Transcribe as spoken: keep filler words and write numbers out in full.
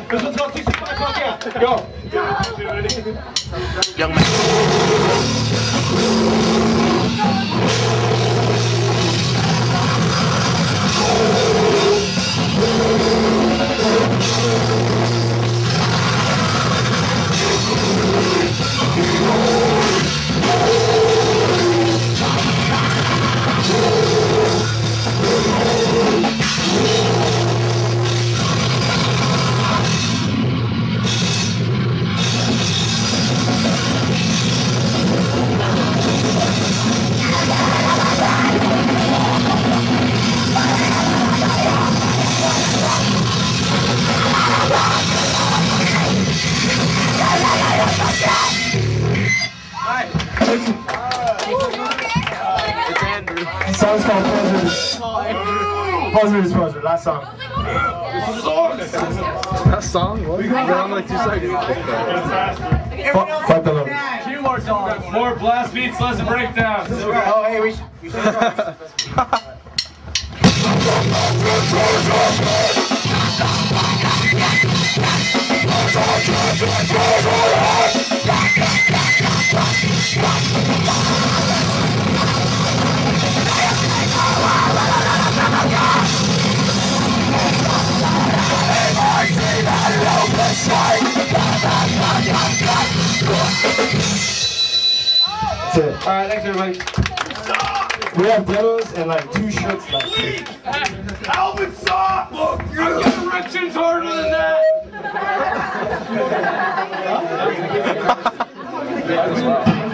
This one's called sixty-five buck, yeah. Go. Young man. It's Andrew. The song's called Pleasure. Pleasure is Pleasure. Last song. That song? What? We're on like two seconds. Fuck the load. Two more songs. More blast beats, less breakdowns. Oh, hey, we should. We should That's it. Alright, thanks everybody. We have demos and like two shirts left. Alvin saw! Look, I'm getting erections harder than that!